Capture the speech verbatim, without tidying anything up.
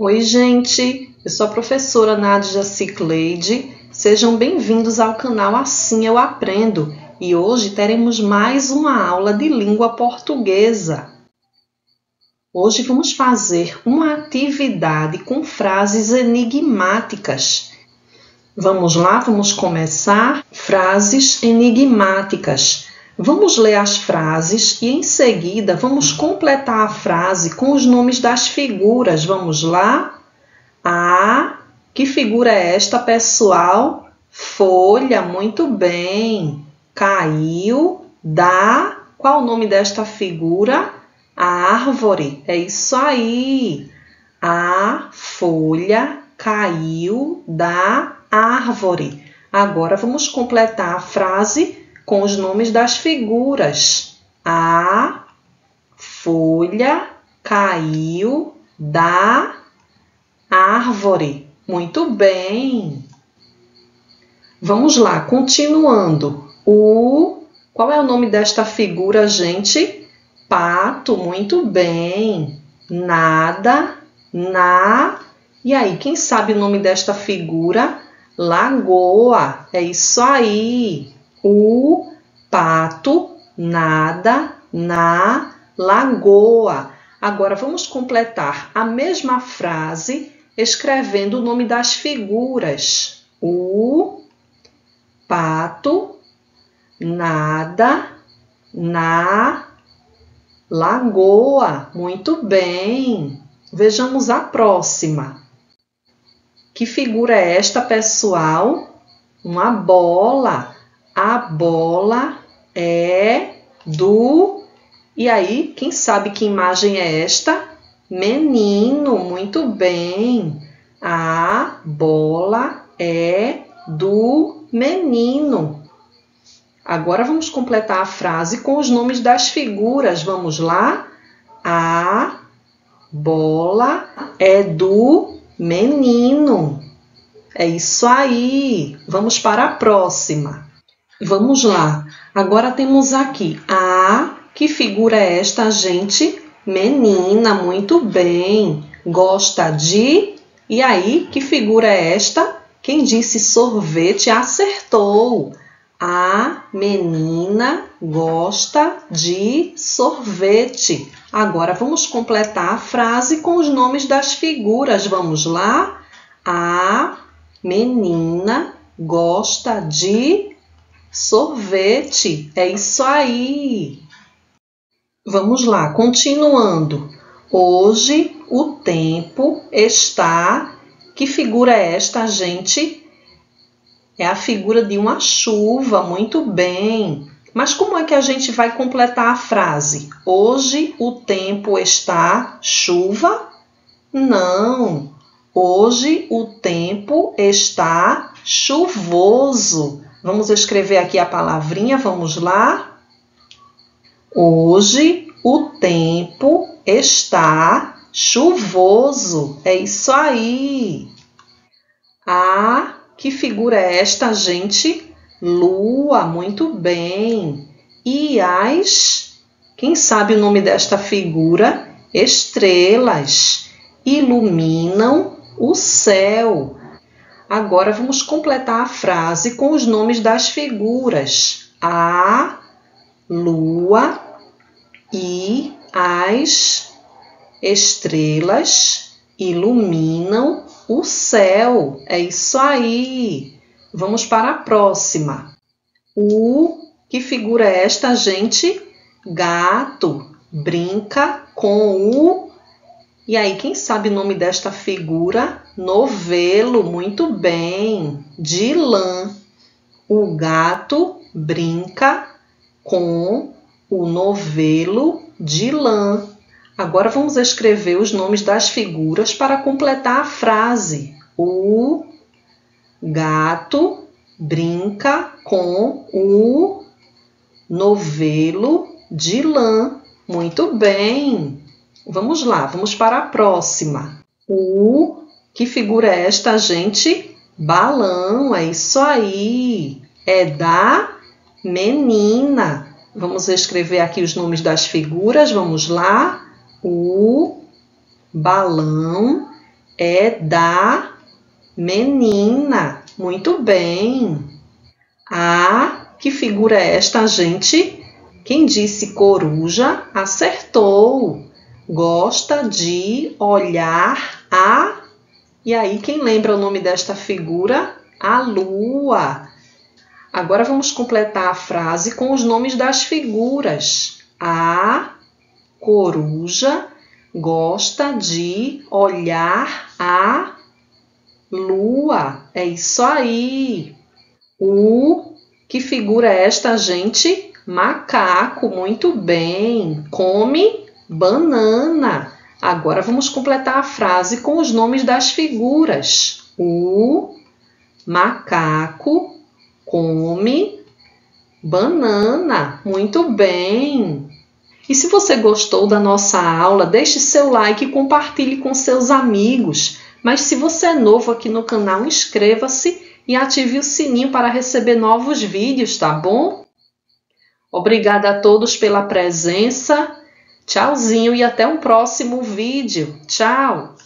Oi, gente! Eu sou a professora Nádia Cicleide. Sejam bem-vindos ao canal Assim Eu Aprendo. E hoje teremos mais uma aula de língua portuguesa. Hoje vamos fazer uma atividade com frases enigmáticas. Vamos lá, vamos começar. Frases enigmáticas. Vamos ler as frases e em seguida vamos completar a frase com os nomes das figuras. Vamos lá? Ah, que figura é esta, pessoal? Folha, muito bem. Caiu, da. Qual o nome desta figura? Árvore, é isso aí. A folha caiu da árvore. Agora vamos completar a frase com os nomes das figuras. A folha caiu da árvore. Muito bem. Vamos lá, continuando. O, qual é o nome desta figura, gente? Pato, muito bem. Nada, na. E aí, quem sabe o nome desta figura? Lagoa, é isso aí. O pato nada na lagoa. Agora vamos completar a mesma frase escrevendo o nome das figuras. O pato nada na lagoa. Muito bem. Vejamos a próxima. Que figura é esta, pessoal? Uma bola. A bola é do... E aí, quem sabe que imagem é esta? Menino, muito bem. A bola é do menino. Agora vamos completar a frase com os nomes das figuras. Vamos lá? A bola é do menino. É isso aí. Vamos para a próxima. Vamos lá. Agora temos aqui a... Que figura é esta, gente? Menina, muito bem. Gosta de... E aí, que figura é esta? Quem disse sorvete acertou. A menina gosta de sorvete. Agora vamos completar a frase com os nomes das figuras. Vamos lá? A menina gosta de sorvete. É isso aí. Vamos lá, continuando. Hoje o tempo está... Que figura é esta, gente? É a figura de uma chuva, muito bem. Mas como é que a gente vai completar a frase? Hoje o tempo está chuva? Não. Hoje o tempo está chuvoso. Vamos escrever aqui a palavrinha, vamos lá? Hoje o tempo está chuvoso. É isso aí. Ah, que figura é esta, gente? Lua, muito bem. E as, quem sabe o nome desta figura? Estrelas. Iluminam o céu. Agora vamos completar a frase com os nomes das figuras. A lua e as estrelas iluminam o céu. É isso aí. Vamos para a próxima. O, que figura é esta, gente? Gato. Brinca com o... E aí, quem sabe o nome desta figura? Novelo. Muito bem. De lã. O gato brinca com o novelo de lã. Agora vamos escrever os nomes das figuras para completar a frase. O gato brinca com o novelo de lã. Muito bem. Vamos lá, vamos para a próxima. O, que figura é esta, gente? Balão, é isso aí. É da menina. Vamos escrever aqui os nomes das figuras. Vamos lá. O balão é da menina. Muito bem. Ah, que figura é esta, gente? Quem disse coruja acertou. Gosta de olhar a... E aí, quem lembra o nome desta figura? A lua. Agora vamos completar a frase com os nomes das figuras. A coruja gosta de olhar a lua. É isso aí. O... Que figura é esta, gente? Macaco. Muito bem. Come banana. Agora vamos completar a frase com os nomes das figuras. O macaco come banana. Muito bem. E se você gostou da nossa aula, deixe seu like e compartilhe com seus amigos. Mas se você é novo aqui no canal, inscreva-se e ative o sininho para receber novos vídeos, tá bom? Obrigada a todos pela presença. Tchauzinho e até um próximo vídeo. Tchau!